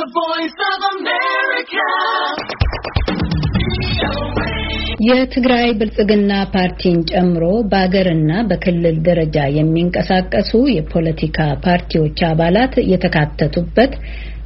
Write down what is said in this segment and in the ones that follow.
The Voice of America. የትግራይ ብልጽግና ፓርቲን ጨምሮ በአገርና በክልል ደረጃ የሚንቀሳቀሱ የፖለቲካ ፓርቲዎች አባላት የተካተቱበት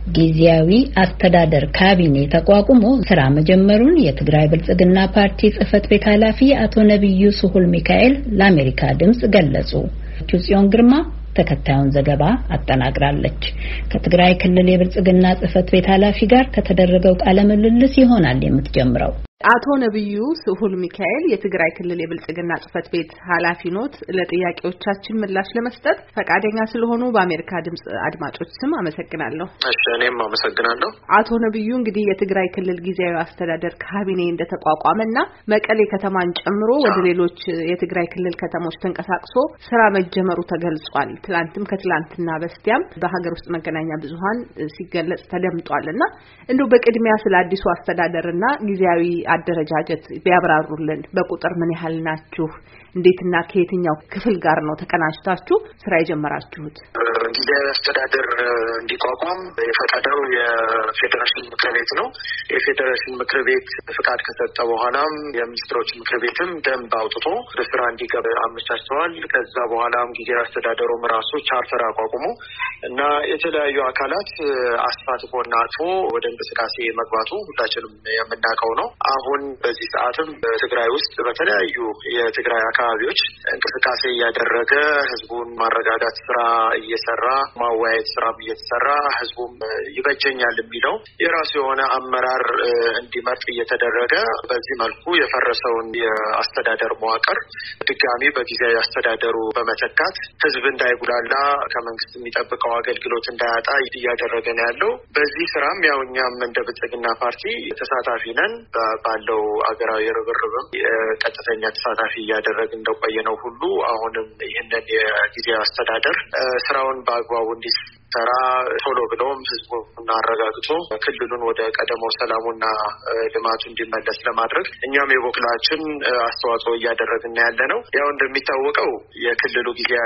ጊዜያዊ አስተዳደር ካቢኔ ተቋቁሞ ስራ መጀመሩን የትግራይ ብልጽግና ፓርቲ ጽህፈት ቤት ኃላፊ አቶ ነብዩ ስሁል ሚካኤል ለአሜሪካ ድምጽ ገለጹ። ጽዮን ግርማ ተከታዩን ዘገባ አጠናቅራለች። ከትግራይ ክልል የብልጽግና ጽህፈት ቤት ኃላፊ ጋር ከተደረገው ቃለ ምልልስ ይሆናል የምትጀምረው። አቶ ነብዩ ስሁል ሚካኤል የትግራይ ክልል የብልጽግና ጽህፈት ቤት ኃላፊ ኖት። ለጥያቄዎቻችን ምላሽ ለመስጠት ፈቃደኛ ስለሆኑ በአሜሪካ ድምጽ አድማጮች ስም አመሰግናለሁ። እሺ፣ እኔም አመሰግናለሁ። አቶ ነብዩ እንግዲህ የትግራይ ክልል ጊዜያዊ አስተዳደር ካቢኔ እንደተቋቋመና መቀሌ ከተማን ጨምሮ ወደ ሌሎች የትግራይ ክልል ከተሞች ተንቀሳቅሶ ስራ መጀመሩ ተገልጿል። ትላንትም ከትላንትና በስቲያም በሀገር ውስጥ መገናኛ ብዙሃን ሲገለጽ ተደምጧልና እንደው በቅድሚያ ስለ አዲሱ አስተዳደርና ጊዜያዊ አደረጃጀት ቢያብራሩልን። በቁጥር ምን ያህል ናችሁ? እንዴትና ከየትኛው ክፍል ጋር ነው ተቀናጅታችሁ ስራ የጀመራችሁት? ጊዜያዊ አስተዳደር እንዲቋቋም የፈቀደው የፌዴሬሽን ምክር ቤት ነው። የፌዴሬሽን ምክር ቤት ፍቃድ ከሰጠ በኋላም የሚኒስትሮች ምክር ቤትም ደንብ አውጥቶ ወደ ስራ እንዲገባ አመቻችተዋል። ከዛ በኋላም ጊዜያዊ አስተዳደሩም ራሱ ቻርተር አቋቁሞ እና የተለያዩ አካላት አሳትፎና አጥፎ ወደ እንቅስቃሴ መግባቱ ሁላችንም የምናውቀው ነው። አሁን በዚህ ሰዓትም በትግራይ ውስጥ በተለያዩ የትግራይ አካባቢዎች እንቅስቃሴ እያደረገ ህዝቡን ማረጋጋት ስራ እየሰራ ማወያየት ስራም እየተሰራ ህዝቡም ይበጀኛል የሚለው የራሱ የሆነ አመራር እንዲመርጥ እየተደረገ በዚህ መልኩ የፈረሰውን የአስተዳደር መዋቅር ድጋሚ በጊዜያዊ አስተዳደሩ በመተካት ህዝብ እንዳይጉላላ ከመንግስት የሚጠብቀው አገልግሎት እንዳያጣ እያደረገ ነው ያለው። በዚህ ስራም ያው እኛም እንደ ብልጽግና ፓርቲ ተሳታፊ ነን። ባለው አገራዊ ርብርብም ቀጥተኛ ተሳታፊ እያደረግን እንደቆየ ነው ሁሉ አሁንም ይህንን የጊዜያዊ አስተዳደር ስራውን በአግባቡ እንዲሰራ ቶሎ ብሎም ህዝቡን አረጋግቶ ክልሉን ወደ ቀደመው ሰላሙና ልማቱ እንዲመለስ ለማድረግ እኛም የበኩላችን አስተዋጽኦ እያደረግን ያለ ነው። ያው እንደሚታወቀው የክልሉ ጊዜያዊ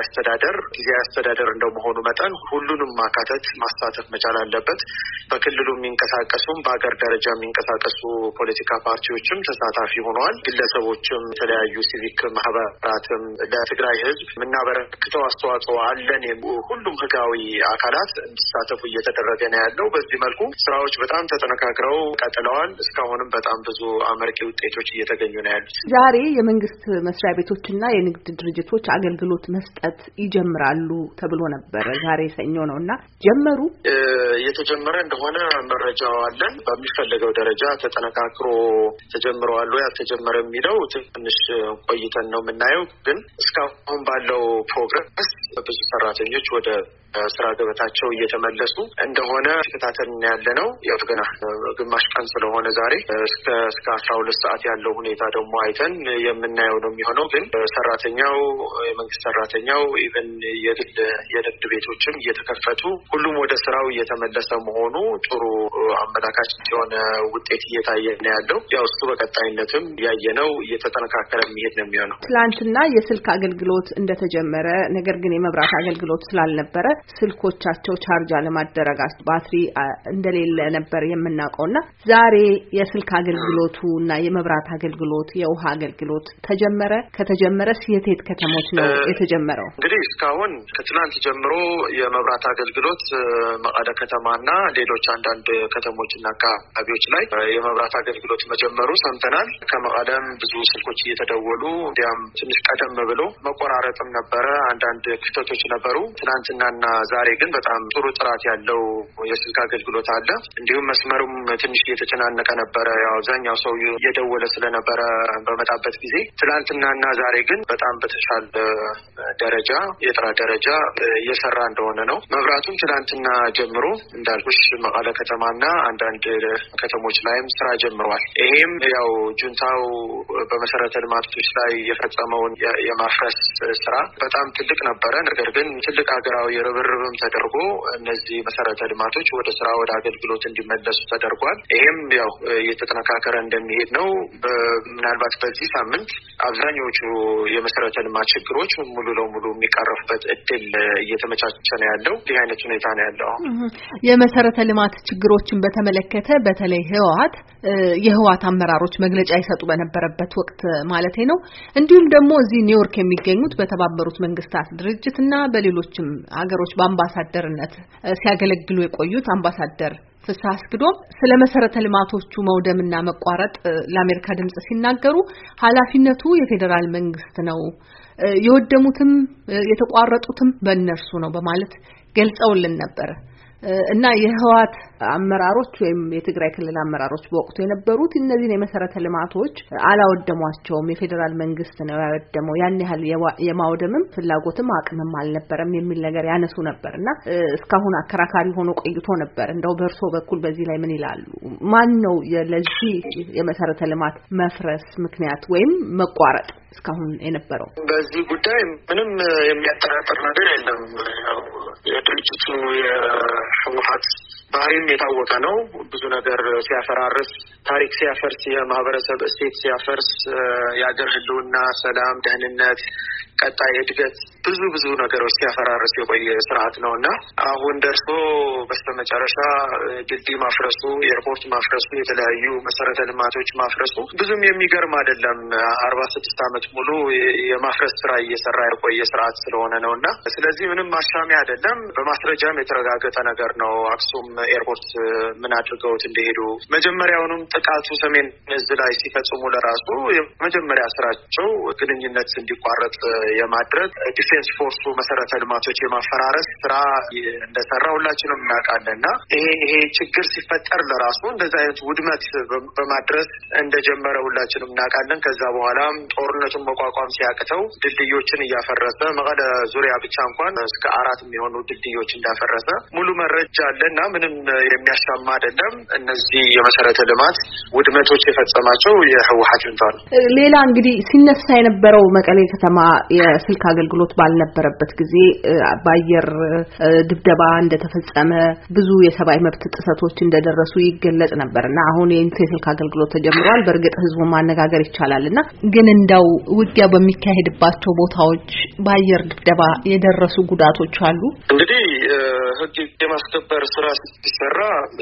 አስተዳደር እንደመሆኑ መጠን ሁሉንም ማካተት ማሳተፍ መቻል አለበት። በክልሉ የሚንቀሳቀሱም በአገር ደረጃ የሚንቀሳቀሱ ፖለቲካ ፓርቲዎችም ተሳታፊ ሆነዋል። ግለሰቦችም የተለያዩ ሲቪክ ማህበራትም ለትግራይ ህዝብ የምናበረክተው አስተዋጽኦ አለን። ሁሉም ህጋዊ አካላት እንዲሳተፉ እየተደረገ ነው ያለው። በዚህ መልኩ ስራዎች በጣም ተጠናክረው ቀጥለዋል። እስካሁንም በጣም ብዙ አመርቂ ውጤቶች እየተገኙ ነው ያሉት። ዛሬ የመንግስት መስሪያ ቤቶችና የንግድ ድርጅቶች አገልግሎት መስጠት ይጀምራሉ ተብሎ ነበር። ዛሬ ሰኞ ነውና ጀመሩ? የተጀመረ እንደሆነ መረጃው አለን። በሚፈልገው ደረጃ ተጠናክሮ ተጀምረዋል ወይ አልተጀመረ የሚለው ትንሽ ቆይተን ነው የምናየው። ግን እስካሁን ባለው ፕሮግረስ ብዙ ሰራተኞች ወደ ስራ ገበታቸው እየተመለሱ እንደሆነ ተከታተልን ያለ ነው። ያው ገና ግማሽ ቀን ስለሆነ ዛሬ እስከ 12 ሰዓት ያለው ሁኔታ ደግሞ አይተን የምናየው ነው የሚሆነው። ግን ሰራተኛው የመንግስት ሰራተኛው ኢቨን የንግድ ቤቶችም እየተከፈቱ ሁሉም ወደ ስራው እየተመለሰ መሆኑ ጥሩ አመላካች የሆነ ውጤት እየታየ ነው ያለው። ያው እሱ በቀጣይነትም ያየነው እየተጠናከረ የሚሄድ ነው የሚሆነው። ትላንትና የስልክ አገልግሎት እንደተጀመረ ነገር ግን የመብራት አገልግሎት ስላልነበረ ስልኮቻቸው ቻርጅ አለማድረጋት ባትሪ እንደሌለ ነበር የምናውቀውና ዛሬ የስልክ አገልግሎቱና የመብራት አገልግሎት የውሃ አገልግሎት ተጀመረ። ከተጀመረስ የት ከተሞች ነው የተጀመረው? እንግዲህ እስካሁን ከትናንት ጀምሮ የመብራት አገልግሎት መቀለ ከተማና ሌሎች አንዳንድ ከተሞችና አካባቢዎች ላይ የመብራት አገልግሎት መጀመሩ ሰምተናል። ከመቀለም ብዙ ስልኮች እየተደወሉ እንዲያም ትንሽ ቀደም ብሎ መቆራረጥም ነበረ፣ አንዳንድ ክፍተቶች ነበሩ። ትናንትናና ዛሬ ግን በጣም ጥሩ ጥራት ያለው የስልክ አገልግሎት አለ። እንዲሁም መስመሩም ትንሽ እየተጨናነቀ ነበረ። ያው አብዛኛው ሰው እየደወለ ስለነበረ በመጣበት ጊዜ ትናንትናና ዛሬ ግን በጣም በተሻለ ደረጃ የጥራት ደረጃ እየሰራ እንደሆነ ነው። መብራቱም ትናንትና ጀምሮ እንዳልኩሽ መቀለ ከተማና አንዳንድ ከተሞች ላይም ስራ ጀምሯል። ይሄም ያው ጁንታው በመሰረተ ልማቶች ላይ የፈጸመውን የማፍረስ ስራ በጣም ትልቅ ነበረ። ነገር ግን ትልቅ ሀገራዊ ርብርብም ተደርጎ ተደርጎ እነዚህ መሰረተ ልማቶች ወደ ስራ ወደ አገልግሎት እንዲመለሱ ተደርጓል። ይሄም ያው እየተጠናከረ እንደሚሄድ ነው። ምናልባት በዚህ ሳምንት አብዛኞቹ የመሰረተ ልማት ችግሮች ሙሉ ለሙሉ የሚቀረፉበት እድል እየተመቻቸ ነው ያለው። ይህ አይነት ሁኔታ ነው ያለው። የመሰረተ ልማት ችግሮችን በተመለከተ በተለይ የህወሓት አመራሮች መግለጫ ይሰጡ በነበረበት ወቅት ማለቴ ነው እንዲሁም ደግሞ እዚህ ኒውዮርክ የሚገኙት በተባበሩት መንግስታት ድርጅትና በሌሎችም ሀገሮች በአምባሳደርነት ሲያገለግሉ የቆዩት አምባሳደር ፍስሐ አስገዶም ስለ መሰረተ ልማቶቹ መውደምና መቋረጥ ለአሜሪካ ድምጽ ሲናገሩ ኃላፊነቱ የፌደራል መንግስት ነው፣ የወደሙትም የተቋረጡትም በእነርሱ ነው በማለት ገልጸውልን ነበር። እና የህወሓት አመራሮች ወይም የትግራይ ክልል አመራሮች በወቅቱ የነበሩት እነዚህን የመሰረተ ልማቶች አላወደሟቸውም፣ የፌደራል መንግስት ነው ያወደመው፣ ያን ያህል የማውደምም ፍላጎትም አቅምም አልነበረም የሚል ነገር ያነሱ ነበርና እስካሁን አከራካሪ ሆኖ ቆይቶ ነበር። እንደው በእርሶ በኩል በዚህ ላይ ምን ይላሉ? ማን ነው ለዚህ የመሰረተ ልማት መፍረስ ምክንያት ወይም መቋረጥ እስካሁን የነበረው? በዚህ ጉዳይ ምንም የሚያጠራጥር ነገር የለም። የድርጅቱ የህወሓት ባህሪም የታወቀ ነው። ብዙ ነገር ሲያፈራርስ፣ ታሪክ ሲያፈርስ፣ የማህበረሰብ እሴት ሲያፈርስ፣ የአገር ህልውና፣ ሰላም፣ ደህንነት፣ ቀጣይ እድገት ብዙ ነገሮች ሲያፈራርስ የቆየ ስርዓት ነውና አሁን ደርሶ በስተመጨረሻ ድልድይ ማፍረሱ፣ ኤርፖርት ማፍረሱ፣ የተለያዩ መሰረተ ልማቶች ማፍረሱ ብዙም የሚገርም አይደለም። 46 ዓመት ሙሉ የማፍረስ ስራ እየሰራ የቆየ ስርዓት ስለሆነ ነውና ስለዚህ ምንም አሻሚ አይደለም። በማስረጃም የተረጋገጠ ነገር ነው። አክሱም ኤርፖርት ምን አድርገውት እንደሄዱ መጀመሪያውንም ጥቃቱ ሰሜን እዝ ላይ ሲፈጽሙ ለራሱ የመጀመሪያ ስራቸው ግንኙነት እንዲቋረጥ የማድረግ ዲፌንስ ፎርሱ መሰረተ ልማቶች የማፈራረስ ስራ እንደሰራ ሁላችንም እናውቃለንና ይሄ ችግር ሲፈጠር ለራሱ እንደዛ አይነት ውድመት በማድረስ እንደጀመረ ሁላችንም እናውቃለን። ከዛ በኋላም ጦርነቱን መቋቋም ሲያቅተው ድልድዮችን እያፈረሰ መቀለ ዙሪያ ብቻ እንኳን እስከ 4 የሚሆኑ ድልድዮች እንዳፈረሰ ሙሉ መረጃ አለና ምንም የሚያሻማ አይደለም። እነዚህ የመሰረተ ልማት ውድመቶች የፈጸማቸው የህወሓት ጁንታ ነው። ሌላ እንግዲህ ሲነሳ የነበረው መቀሌ ከተማ የስልክ አገልግሎት ባልነበረበት ጊዜ በአየር ድብደባ እንደተፈጸመ ብዙ የሰብአዊ መብት ጥሰቶች እንደደረሱ ይገለጽ ነበርና አሁን የስልክ አገልግሎት ተጀምሯል። በእርግጥ ህዝቡን ማነጋገር ይቻላልና ግን እንደው ውጊያ በሚካሄድባቸው ቦታዎች በአየር ድብደባ የደረሱ ጉዳቶች አሉ። እንግዲህ ህግ የማስከበር ስራ ሲሰራ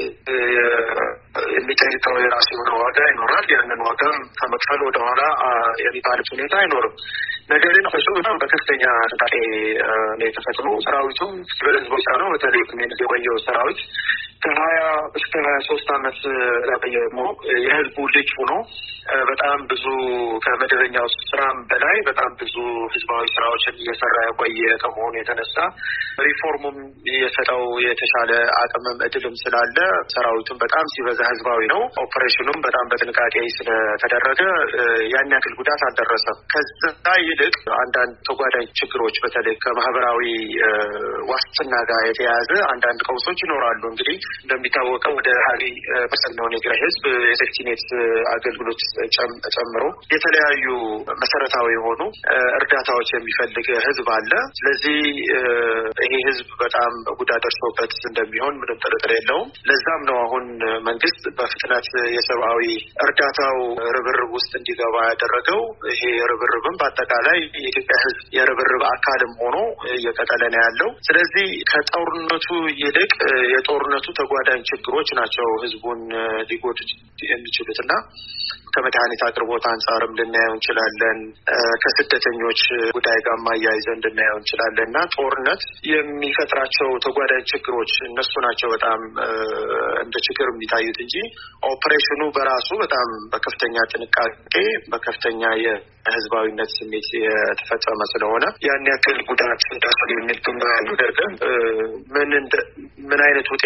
የሚጠይቀው የራሱ የሆነ ዋጋ ይኖራል። ያንን ዋጋም ከመክፈል ወደኋላ የሚባልበት ሁኔታ አይኖርም። ነገር ግን በጣም በከፍተኛ ጥንቃቄ ነው የተፈጸመው። ሰራዊቱም በህዝቦች ነው በተለይ የቆየው ሰራዊት ከ20 እስከ 23 ዓመት ያቆየው የህዝቡ ልጅ ሆኖ በጣም ብዙ ከመደበኛው ስራም በላይ በጣም ብዙ ህዝባዊ ስራዎችን እየሰራ የቆየ ከመሆኑ የተነሳ ሪፎርሙም የሰጠው የተሻለ አቅምም እድልም ስላለ ሰራዊቱም በጣም ሲበዛ ህዝባዊ ነው። ኦፕሬሽኑም በጣም በጥንቃቄ ስለተደረገ ያን ያክል ጉዳት አልደረሰም። ከዛ ይልቅ አንዳንድ ተጓዳኝ ችግሮች በተለይ ከማህበራዊ ዋስትና ጋር የተያያዘ አንዳንድ ቀውሶች ይኖራሉ። እንግዲህ እንደሚታወቀው ወደ 20% ነው የትግራይ ህዝብ የሴፍቲኔት አገልግሎት ጨምሮ የተለያዩ መሰረታዊ የሆኑ እርዳታዎች የሚፈልግ ህዝብ አለ። ስለዚህ ይሄ ህዝብ በጣም ጉዳት ደርሶበት እንደሚሆን ምንም ጥርጥር የለውም። ለዛም ነው አሁን መንግስት በፍጥነት የሰብአዊ እርዳታው ርብርብ ውስጥ እንዲገባ ያደረገው። ይሄ ርብርብም በአጠቃላይ የኢትዮጵያ ህዝብ የርብርብ አካልም ሆኖ እየቀጠለ ነው ያለው። ስለዚህ ከጦርነቱ ይልቅ የጦርነቱ ተጓዳኝ ችግሮች ናቸው ህዝቡን ሊጎዱ የሚችሉትና ከመድኃኒት አቅርቦት አንጻርም ልናየው እንችላለን። ከስደተኞች ጉዳይ ጋር ማያይዘን ልናየው እንችላለን እና ጦርነት የሚፈጥራቸው ተጓዳኝ ችግሮች እነሱ ናቸው በጣም እንደ ችግር የሚታዩት እንጂ ኦፕሬሽኑ በራሱ በጣም በከፍተኛ ጥንቃቄ በከፍተኛ የህዝባዊነት ስሜት የተፈጸመ ስለሆነ ያን ያክል ጉዳት ደርሷል የሚል ግምት ነገር ግን ምን አይነት ውጤት እንዳለ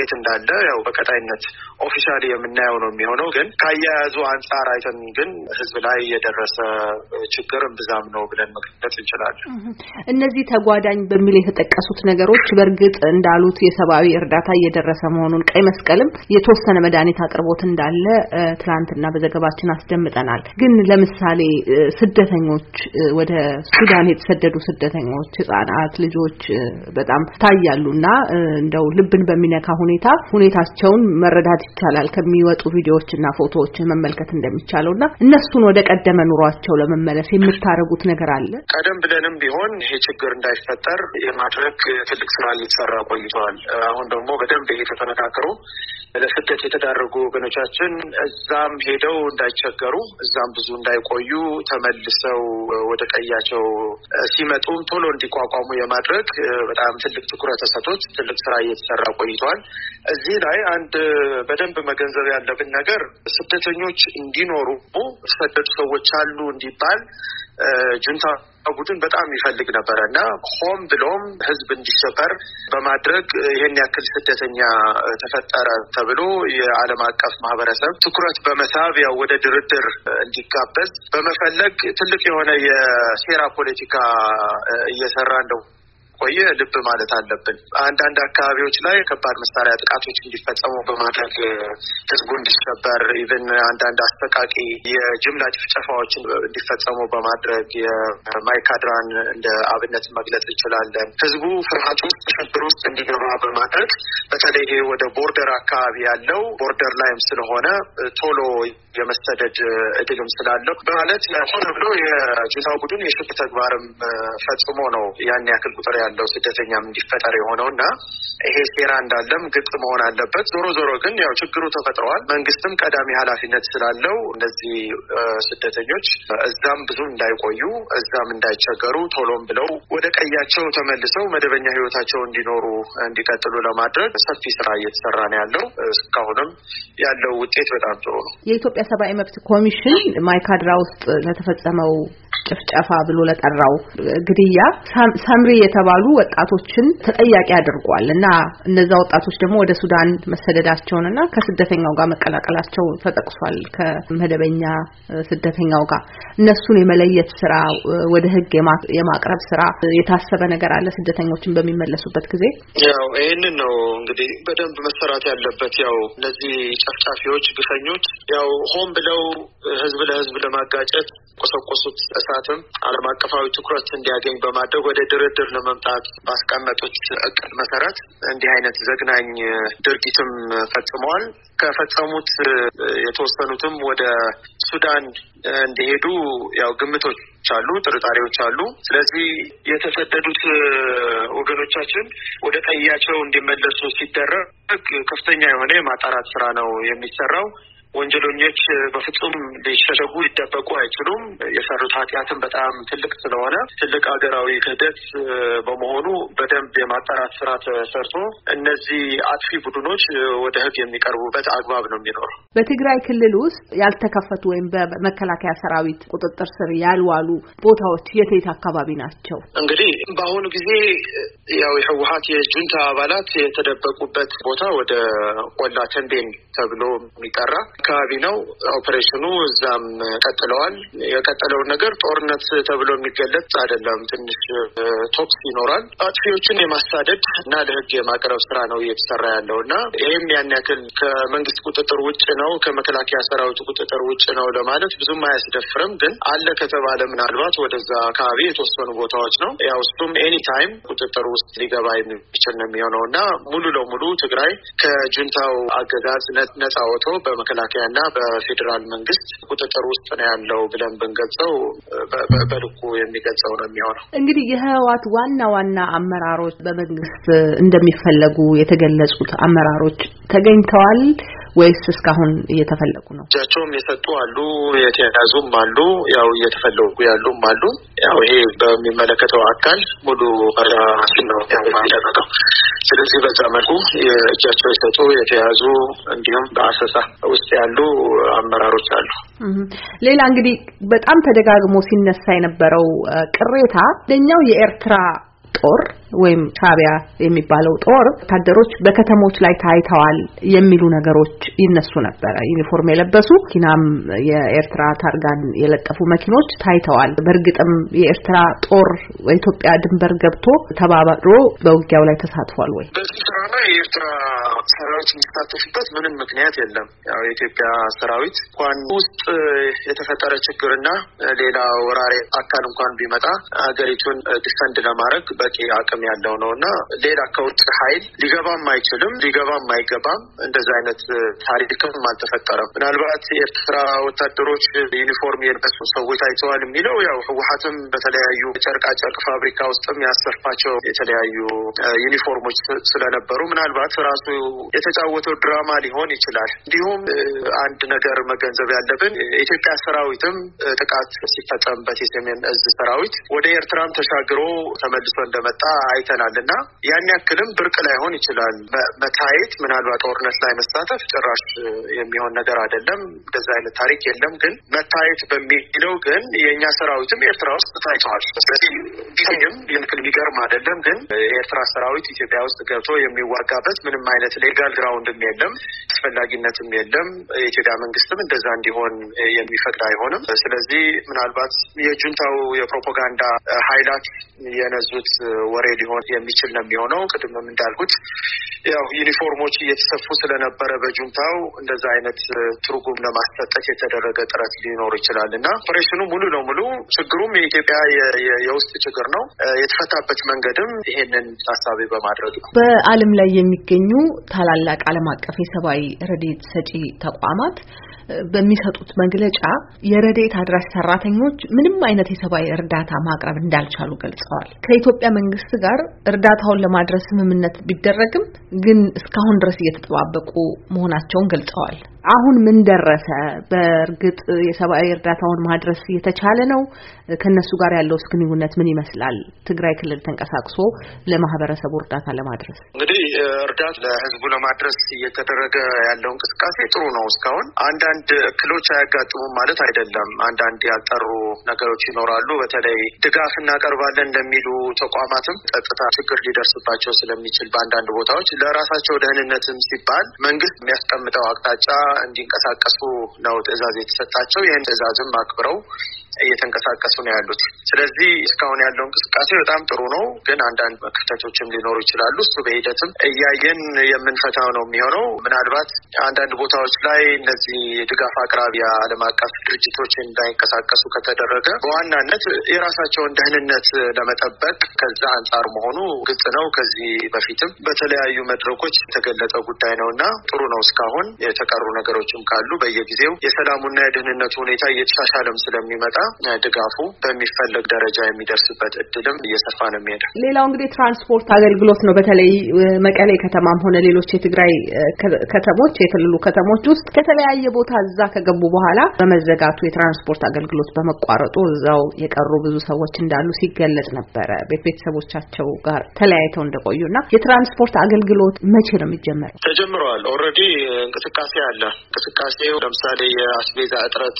አለ። ያው በቀጣይነት ኦፊሻሊ የምናየው ነው የሚሆነው። ግን ካያያዙ አንፃር አይተን ግን ህዝብ ላይ የደረሰ ችግር እምብዛም ነው ብለን መግለጽ እንችላለን። እነዚህ ተጓዳኝ በሚል የተጠቀሱት ነገሮች በእርግጥ እንዳሉት የሰብአዊ እርዳታ እየደረሰ መሆኑን ቀይ መስቀልም የተወሰነ መድኃኒት አቅርቦት እንዳለ ትላንትና በዘገባችን አስደምጠናል። ግን ለምሳሌ ስደተኞች ወደ ሱዳን የተሰደዱ ስደተኞች ህጻናት ልጆች በጣም ታያሉና እንደው ልብን በሚነካ ሁኔታቸውን መረዳት ይቻላል ከሚወጡ ቪዲዮዎችና ፎቶዎች መመልከት እንደሚቻለውና እነሱን ወደ ቀደመ ኑሯቸው ለመመለስ የምታረጉት ነገር አለ? ቀደም ብለንም ቢሆን ይሄ ችግር እንዳይፈጠር የማድረግ ትልቅ ስራ እየተሰራ ቆይቷል። አሁን ደግሞ በደንብ ይሄ ተጠናክሮ ለስደት የተዳረጉ ወገኖቻችን እዛም ሄደው እንዳይቸገሩ እዛም ብዙ እንዳይቆዩ ተመልሰው ወደ ቀያቸው ሲመጡም ቶሎ እንዲቋቋሙ የማድረግ በጣም ትልቅ ትኩረት ተሰጥቶት ትልቅ ስራ እየተሰራ ቆይቷል። እዚህ ላይ አንድ በደንብ መገንዘብ ያለብን ነገር ስደተኞች እንዲኖሩ ተሰደዱ ሰዎች አሉ እንዲባል ጁንታ ቡድን በጣም ይፈልግ ነበርና ሆም ብሎም ህዝብ እንዲሰበር በማድረግ ይሄን ያክል ስደተኛ ተፈጠረ ተብሎ የዓለም አቀፍ ማህበረሰብ ትኩረት በመሳብ ያው ወደ ድርድር እንዲጋበዝ በመፈለግ ትልቅ የሆነ የሴራ ፖለቲካ እየሰራ እንደው ቆየ ልብ ማለት አለብን። አንዳንድ አካባቢዎች ላይ ከባድ መሳሪያ ጥቃቶች እንዲፈጸሙ በማድረግ ህዝቡ እንዲሰበር ኢቭን አንዳንድ አስተቃቂ የጅምላ ጭፍጨፋዎችን እንዲፈጸሙ በማድረግ የማይካድራን እንደ አብነት መግለጽ እንችላለን። ህዝቡ ፍርሃት ውስጥ ሽብር ውስጥ እንዲገባ በማድረግ በተለይ ወደ ቦርደር አካባቢ ያለው ቦርደር ላይም ስለሆነ ቶሎ የመሰደድ እድልም ስላለው በማለት ሆነ ብሎ የጁንታ ቡድን የሽብር ተግባርም ፈጽሞ ነው ያን ያክል ቁጥር ያለው ስደተኛም እንዲፈጠር የሆነውና ይሄ ሴራ እንዳለም ግልጽ መሆን አለበት። ዞሮ ግን ያው ችግሩ ተፈጥሯል። መንግስትም ቀዳሚ ኃላፊነት ስላለው እነዚህ ስደተኞች እዛም ብዙ እንዳይቆዩ እዛም እንዳይቸገሩ ቶሎም ብለው ወደ ቀያቸው ተመልሰው መደበኛ ህይወታቸው እንዲቀጥሉ ለማድረግ ሰፊ ስራ እየተሰራ ነው ያለው። እስካሁንም ያለው ውጤት በጣም ጥሩ ነው። የኢትዮጵያ ሰብአዊ መብት ኮሚሽን ማይካድራ ውስጥ ለተፈጸመው ጭፍጨፋ ብሎ ለጠራው ግድያ ሳምሪ የተባሉ ወጣቶችን ተጠያቂ አድርጓል እና እነዛ ወጣቶች ደግሞ ወደ ሱዳን መሰደዳቸውንና ከስደተኛው ጋር መቀላቀላቸው ተጠቅሷል። ከመደበኛ ስደተኛው ጋር እነሱን የመለየት ስራ ወደ ህግ የማቅረብ ስራ የታሰበ ነገር አለ ስደተኞችን በሚመለሱበት ጊዜ? ያው ይሄንን ነው እንግዲህ በደንብ መሰራት ያለበት። ያው እነዚህ ጨፍጫፊዎች ግፈኞች ያው ሆን ብለው ህዝብ ለህዝብ ለማጋጨት ቆሰቆሱት እሳትም ዓለም አቀፋዊ ትኩረት እንዲያገኝ በማድረግ ወደ ድርድር ለመምጣት ባስቀመጡት እቅድ መሰረት እንዲህ አይነት ዘግናኝ ድርጊትም ፈጽመዋል። ከፈጸሙት የተወሰኑትም ወደ ሱዳን እንዲሄዱ ያው ግምቶች አሉ፣ ጥርጣሬዎች አሉ። ስለዚህ የተሰደዱት ወገኖቻችን ወደ ቀያቸው እንዲመለሱ ሲደረግ ከፍተኛ የሆነ የማጣራት ስራ ነው የሚሰራው። ወንጀለኞች በፍጹም ሊሸሸጉ ሊደበቁ አይችሉም። የሰሩት ኃጢአትም በጣም ትልቅ ስለሆነ ትልቅ ሀገራዊ ክህደት በመሆኑ በደንብ የማጣራት ስራ ተሰርቶ እነዚህ አጥፊ ቡድኖች ወደ ህግ የሚቀርቡበት አግባብ ነው የሚኖረው። በትግራይ ክልል ውስጥ ያልተከፈቱ ወይም በመከላከያ ሰራዊት ቁጥጥር ስር ያልዋሉ ቦታዎች የት አካባቢ ናቸው? እንግዲህ በአሁኑ ጊዜ ያው የህወሓት የጁንታ አባላት የተደበቁበት ቦታ ወደ ቆላ ተንቤን ተብሎ የሚጠራ አካባቢ ነው። ኦፕሬሽኑ እዛም ቀጥለዋል። የቀጠለውን ነገር ጦርነት ተብሎ የሚገለጽ አይደለም። ትንሽ ቶክስ ይኖራል። አጥፊዎችን የማሳደድ እና ለህግ የማቅረብ ስራ ነው እየተሰራ ያለውና ይሄም ያን ያክል ከመንግስት ቁጥጥር ውጭ ነው ከመከላከያ ሰራዊቱ ቁጥጥር ውጭ ነው ለማለት ብዙም አያስደፍርም። ግን አለ ከተባለ ምናልባት ወደዛ አካባቢ የተወሰኑ ቦታዎች ነው። ያው እሱም ኤኒ ታይም ቁጥጥር ውስጥ ሊገባ የሚችል ነው የሚሆነውና ሙሉ ለሙሉ ትግራይ ከጁንታው አገዛዝ ነጻ ወጥቶ በመከላከያና በፌዴራል መንግስት ቁጥጥር ውስጥ ነው ያለው ብለን ብንገልጸው በልኩ የሚገልጸው ነው የሚሆነው። እንግዲህ የህወሓት ዋና አመራሮች በመንግስት እንደሚፈለጉ የተገለጹት አመራሮች ተገኝተዋል ወይስ እስካሁን እየተፈለጉ ነው? እጃቸውም የሰጡ አሉ፣ የተያዙም አሉ፣ ያው እየተፈለጉ ያሉም አሉ። ያው ይሄ በሚመለከተው አካል ሙሉ ራስን ነው ያደረገው። ስለዚህ በዛ መልኩ እጃቸው የሰጡ የተያዙ እንዲሁም በአሰሳ ውስጥ ያሉ አመራሮች አሉ። ሌላ እንግዲህ በጣም ተደጋግሞ ሲነሳ የነበረው ቅሬታ ለኛው የኤርትራ ጦር ወይም ሻቢያ የሚባለው ጦር ወታደሮች በከተሞች ላይ ታይተዋል የሚሉ ነገሮች ይነሱ ነበር። ዩኒፎርም የለበሱ መኪናም የኤርትራ ታርጋን የለጠፉ መኪኖች ታይተዋል። በእርግጥም የኤርትራ ጦር በኢትዮጵያ ድንበር ገብቶ ተባብሮ በውጊያው ላይ ተሳትፏል ወይ? በዚህ ስራ ላይ የኤርትራ ሰራዊት የሚሳተፍበት ምንም ምክንያት የለም። ያው የኢትዮጵያ ሰራዊት እንኳን ውስጥ የተፈጠረ ችግርና ሌላ ወራሪ አካል እንኳን ቢመጣ ሀገሪቱን ዲፈንድ ለማድረግ በቂ አቅም ያለው ነውና ሌላ ከውጭ ኃይል ሊገባም አይችልም፣ ሊገባም አይገባም። እንደዛ አይነት ታሪክም አልተፈጠረም። ምናልባት የኤርትራ ወታደሮች ዩኒፎርም የለበሱ ሰዎች ታይተዋል የሚለው ያው ህወሓትም በተለያዩ ጨርቃ ጨርቅ ፋብሪካ ውስጥም ያሰፋቸው የተለያዩ ዩኒፎርሞች ስለነበሩ ምናልባት ራሱ የተጫወተው ድራማ ሊሆን ይችላል። እንዲሁም አንድ ነገር መገንዘብ ያለብን የኢትዮጵያ ሰራዊትም ጥቃት ሲፈጸምበት የሰሜን እዝ ሰራዊት ወደ ኤርትራም ተሻግሮ ተመልሶ እንደመጣ አይተናልና ያን ያክልም ብርቅ ላይሆን ይችላል። መታየት ምናልባት ጦርነት ላይ መሳተፍ ጭራሽ የሚሆን ነገር አይደለም። እንደዛ አይነት ታሪክ የለም። ግን መታየት በሚለው ግን የኛ ሰራዊትም ኤርትራ ውስጥ ታይቷል። ስለዚህ ቢሆንም የምክል ቢገርም አይደለም። ግን የኤርትራ ሰራዊት ኢትዮጵያ ውስጥ ገብቶ የሚዋጋበት ምንም አይነት ሌጋል ግራውንድም የለም፣ አስፈላጊነትም የለም። የኢትዮጵያ መንግስትም እንደዛ እንዲሆን የሚፈቅድ አይሆንም። ስለዚህ ምናልባት የጁንታው የፕሮፓጋንዳ ኃይላት የነዙት ወሬ ሊሆን የሚችል ነው የሚሆነው። ቅድምም እንዳልኩት ያው ዩኒፎርሞች እየተሰፉ ስለነበረ በጁንታው እንደዛ አይነት ትርጉም ለማስጠጠቅ የተደረገ ጥረት ሊኖር ይችላልና ኦፕሬሽኑ ሙሉ ለሙሉ ችግሩም የኢትዮጵያ የውስጥ ችግር ነው። የተፈታበት መንገድም ይሄንን ታሳቢ በማድረግ ነው። በዓለም ላይ የሚገኙ ታላላቅ ዓለም አቀፍ የሰብአዊ ረድኤት ሰጪ ተቋማት በሚሰጡት መግለጫ የረድኤት አድራሽ ሰራተኞች ምንም አይነት የሰብአዊ እርዳታ ማቅረብ እንዳልቻሉ ገልጸዋል። ከኢትዮጵያ መንግስት ጋር እርዳታውን ለማድረስ ስምምነት ቢደረግም ግን እስካሁን ድረስ እየተጠባበቁ መሆናቸውን ገልጸዋል። አሁን ምን ደረሰ? በእርግጥ የሰብአዊ እርዳታውን ማድረስ እየተቻለ ነው? ከነሱ ጋር ያለው ግንኙነት ምን ይመስላል? ትግራይ ክልል ተንቀሳቅሶ ለማህበረሰቡ እርዳታ ለማድረስ እንግዲህ እርዳታ ለህዝቡ ለማድረስ እየተደረገ ያለው እንቅስቃሴ ጥሩ ነው። እስካሁን አንዳንድ እክሎች አያጋጥሙም ማለት አይደለም። አንዳንድ ያልጠሩ ነገሮች ይኖራሉ። በተለይ ድጋፍ እናቀርባለን እንደሚሉ ተቋማትም ጸጥታ ችግር ሊደርስባቸው ስለሚችል በአንዳንድ ቦታዎች ለራሳቸው ደህንነትም ሲባል መንግስት የሚያስቀምጠው አቅጣጫ እንዲንቀሳቀሱ ነው ትዕዛዝ የተሰጣቸው። ይህን ትዕዛዝም አክብረው እየተንቀሳቀሱ ነው ያሉት። ስለዚህ እስካሁን ያለው እንቅስቃሴ በጣም ጥሩ ነው። ግን አንዳንድ ክፍተቶችም ሊኖሩ ይችላሉ። እሱ በሂደትም እያየን የምንፈታው ነው የሚሆነው። ምናልባት አንዳንድ ቦታዎች ላይ እነዚህ ድጋፍ አቅራቢ ዓለም አቀፍ ድርጅቶች እንዳይንቀሳቀሱ ከተደረገ በዋናነት የራሳቸውን ደህንነት ለመጠበቅ ከዛ አንጻር መሆኑ ግልጽ ነው። ከዚህ በፊትም በተለያዩ መድረኮች የተገለጸ ጉዳይ ነውና ጥሩ ነው። እስካሁን የተቀሩ ነገሮችም ካሉ በየጊዜው የሰላሙና የደህንነቱ ሁኔታ እየተሻሻለም ስለሚመጣ ድጋፉ በሚፈለግ ደረጃ የሚደርስበት እድልም እየሰፋ ነው የሚሄደው። ሌላው እንግዲህ ትራንስፖርት አገልግሎት ነው። በተለይ መቀሌ ከተማም ሆነ ሌሎች የትግራይ ከተሞች የክልሉ ከተሞች ውስጥ ከተለያየ ቦታ እዛ ከገቡ በኋላ በመዘጋቱ የትራንስፖርት አገልግሎት በመቋረጡ እዛው የቀሩ ብዙ ሰዎች እንዳሉ ሲገለጽ ነበረ። ቤተሰቦቻቸው ጋር ተለያይተው እንደቆዩና የትራንስፖርት አገልግሎት መቼ ነው የሚጀመረው? ተጀምሯል። ኦልሬዲ እንቅስቃሴ አለ። እንቅስቃሴው ለምሳሌ የአስቤዛ እጥረት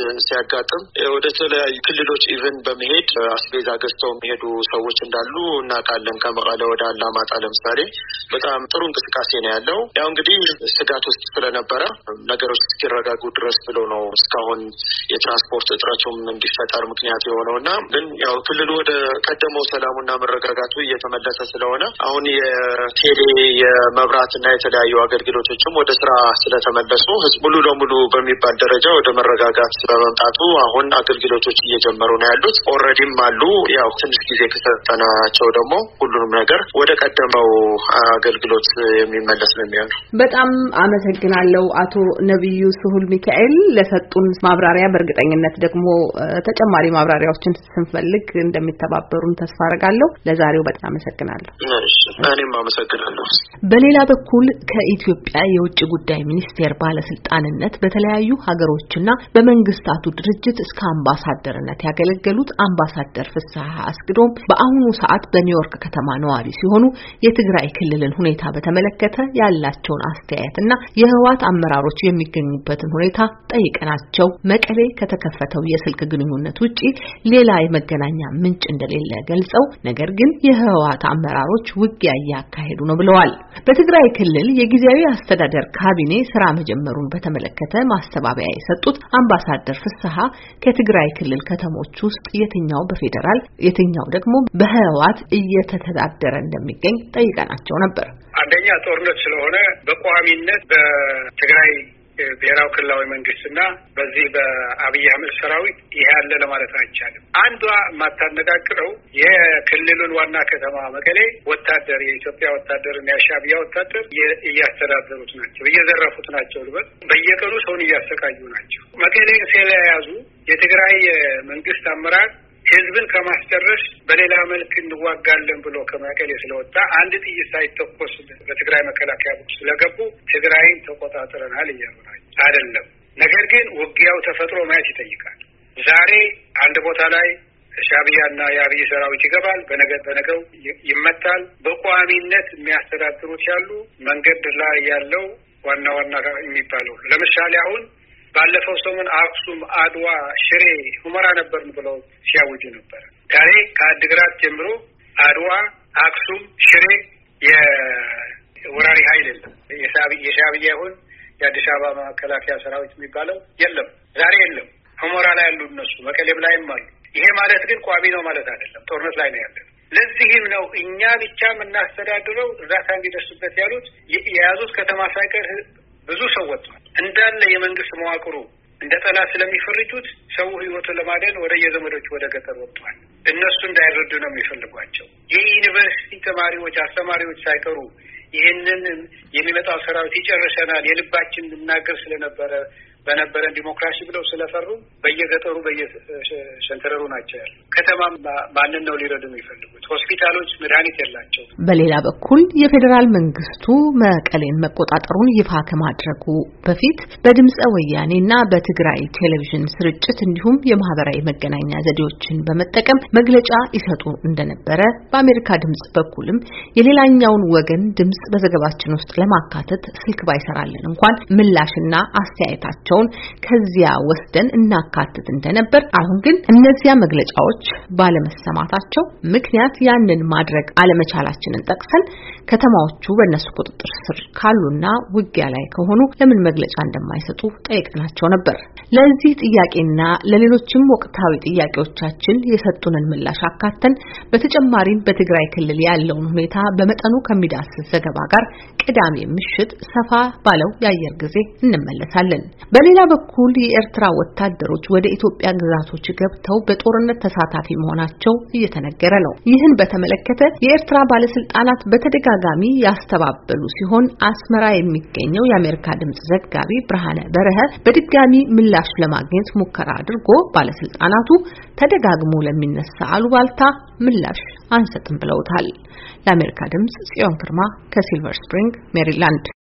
ሲያጋጥም ወደ ተለያዩ ክልሎች ኢቭን በመሄድ አስቤዛ ገዝተው የሚሄዱ ሰዎች እንዳሉ እናውቃለን። ከመቀለ ወደ አላማጣ ለምሳሌ በጣም ጥሩ እንቅስቃሴ ነው ያለው። ያው እንግዲህ ስጋት ውስጥ ስለነበረ ነገሮች እስኪረጋጉ ድረስ ብሎ ነው እስካሁን የትራንስፖርት እጥረቱም እንዲፈጠር ምክንያት የሆነውና ግን ያው ክልሉ ወደ ቀደመው ሰላሙና መረጋጋቱ እየተመለሰ ስለሆነ አሁን የቴሌ የመብራትና የተለያዩ አገልግሎቶችም ወደ ስራ ስለተመለሱ ህዝብ ሙሉ ለሙሉ በሚባል ደረጃ ወደ መረጋጋት በመምጣቱ አሁን አገልግሎቶች እየጀመሩ ነው ያሉት። ኦልሬዲም አሉ። ያው ትንሽ ጊዜ ከሰጠናቸው ደግሞ ሁሉንም ነገር ወደ ቀደመው አገልግሎት የሚመለስ ነው የሚሆነው። በጣም አመሰግናለሁ አቶ ነብዩ ስሁል ሚካኤል ለሰጡን ማብራሪያ። በእርግጠኝነት ደግሞ ተጨማሪ ማብራሪያዎችን ስንፈልግ እንደሚተባበሩን ተስፋ አደርጋለሁ። ለዛሬው በጣም አመሰግናለሁ። እኔም አመሰግናለሁ። በሌላ በኩል ከኢትዮጵያ የውጭ ጉዳይ ሚኒስቴር ባለስልጣንነት በተለያዩ ሀገሮችና በመንግስታቱ ድርጅት እስከ አምባሳደርነት ያገለገሉት አምባሳደር ፍስሐ አስግዶም በአሁኑ ሰዓት በኒውዮርክ ከተማ ነዋሪ ሲሆኑ የትግራይ ክልልን ሁኔታ በተመለከተ ያላቸውን አስተያየትና የህወሓት አመራሮች የሚገኙበትን ሁኔታ ጠይቀናቸው መቀሌ ከተከፈተው የስልክ ግንኙነት ውጪ ሌላ የመገናኛ ምንጭ እንደሌለ ገልጸው ነገር ግን የህወሓት አመራሮች ውጊያ እያካሄዱ ነው ብለዋል። በትግራይ ክልል የጊዜያዊ አስተዳደር ካቢኔ ስራ መጀመሩን በተመለከተ ማስተባበያ የሰጡት አምባሳደር ፍስሐ ከትግራይ ክልል ከተሞች ውስጥ የትኛው በፌደራል የትኛው ደግሞ በህወሓት እየተተዳደረ እንደሚገኝ ጠይቀናቸው ነበር። አንደኛ ጦርነት ስለሆነ በቋሚነት በትግራይ ብሔራዊ ክልላዊ መንግስትና በዚህ በአብይ አህመድ ሰራዊት ይሄ ያለ ለማለት አይቻልም። አንዷ ማታነጋግረው የክልሉን ዋና ከተማ መቀሌ ወታደር የኢትዮጵያ ወታደርና የሻዕቢያ ወታደር እያስተዳደሩት ናቸው፣ እየዘረፉት ናቸው ልበል። በየቀኑ ሰውን እያሰቃዩ ናቸው። መቀሌን ስለያዙ የትግራይ መንግስት አመራር ህዝብን ከማስጨረስ በሌላ መልክ እንዋጋለን ብሎ ከመቀሌ ስለወጣ አንድ ጥይት ሳይተኮስ በትግራይ መከላከያ ስለገቡ ትግራይን ተቆጣጥረናል እያሉ ናቸው። አይደለም። ነገር ግን ውጊያው ተፈጥሮ ማየት ይጠይቃል። ዛሬ አንድ ቦታ ላይ ሻዕቢያና የአብይ ሰራዊት ይገባል፣ በነገው ይመታል። በቋሚነት የሚያስተዳድሩት ያሉ መንገድ ላይ ያለው ዋና የሚባለው ለምሳሌ አሁን ባለፈው ሰሞን አክሱም፣ አድዋ፣ ሽሬ፣ ሁመራ ነበርን ብለው ሲያውጁ ነበር። ዛሬ ከአድግራት ጀምሮ አድዋ፣ አክሱም፣ ሽሬ የወራሪ ኃይል የለም። የሻዕቢያ ይሁን የአዲስ አበባ መከላከያ ሰራዊት የሚባለው የለም፣ ዛሬ የለም። ሁመራ ላይ ያሉ እነሱ መቀሌም ላይም አሉ። ይሄ ማለት ግን ቋሚ ነው ማለት አይደለም። ጦርነት ላይ ነው ያለው። ለዚህም ነው እኛ ብቻ የምናስተዳድረው እርዳታ እንዲደርስበት ያሉት የያዙት ከተማ ሳይቀር ብዙ ሰው ወጥቷል። እንዳለ የመንግስት መዋቅሩ እንደ ጠላት ስለሚፈርጁት ሰው ህይወቱን ለማዳን ወደ የዘመዶቹ ወደ ገጠር ወጥቷል። እነሱ እንዳይረዱ ነው የሚፈልጓቸው። የዩኒቨርሲቲ ተማሪዎች፣ አስተማሪዎች ሳይቀሩ ይህንን የሚመጣው ሰራዊት ይጨርሰናል የልባችን እናገር ስለነበረ በነበረን ዲሞክራሲ ብለው ስለፈሩ በየገጠሩ በየሸንተረሩ ናቸው ያሉ። ከተማም ማንን ነው ሊረዱ የሚፈልጉት? ሆስፒታሎች መድኃኒት የላቸው። በሌላ በኩል የፌዴራል መንግስቱ መቀሌን መቆጣጠሩን ይፋ ከማድረጉ በፊት በድምጸ ወያኔና በትግራይ ቴሌቪዥን ስርጭት እንዲሁም የማህበራዊ መገናኛ ዘዴዎችን በመጠቀም መግለጫ ይሰጡ እንደነበረ በአሜሪካ ድምጽ በኩልም የሌላኛውን ወገን ድምጽ በዘገባችን ውስጥ ለማካተት ስልክ ባይሰራልን እንኳን ምላሽና አስተያየታቸው ከዚያ ወስደን እናካትት እንደነበር፣ አሁን ግን እነዚያ መግለጫዎች ባለመሰማታቸው ምክንያት ያንን ማድረግ አለመቻላችንን ጠቅሰን ከተማዎቹ በእነሱ ቁጥጥር ስር ካሉና ውጊያ ላይ ከሆኑ ለምን መግለጫ እንደማይሰጡ ጠይቀናቸው ነበር። ለዚህ ጥያቄና ለሌሎችም ወቅታዊ ጥያቄዎቻችን የሰጡንን ምላሽ አካተን በተጨማሪም በትግራይ ክልል ያለውን ሁኔታ በመጠኑ ከሚዳስስ ዘገባ ጋር ቅዳሜ ምሽት ሰፋ ባለው የአየር ጊዜ እንመለሳለን። በሌላ በኩል የኤርትራ ወታደሮች ወደ ኢትዮጵያ ግዛቶች ገብተው በጦርነት ተሳታፊ መሆናቸው እየተነገረ ነው። ይህን በተመለከተ የኤርትራ ባለስልጣናት በተደጋጋሚ ያስተባበሉ ሲሆን አስመራ የሚገኘው የአሜሪካ ድምጽ ዘጋቢ ብርሃነ በረሀ በድጋሚ ምላሽ ለማግኘት ሙከራ አድርጎ ባለስልጣናቱ ተደጋግሞ ለሚነሳ አሉባልታ ምላሽ አንሰጥም ብለውታል። ለአሜሪካ ድምጽ ጽዮን ግርማ ከሲልቨር ስፕሪንግ ሜሪላንድ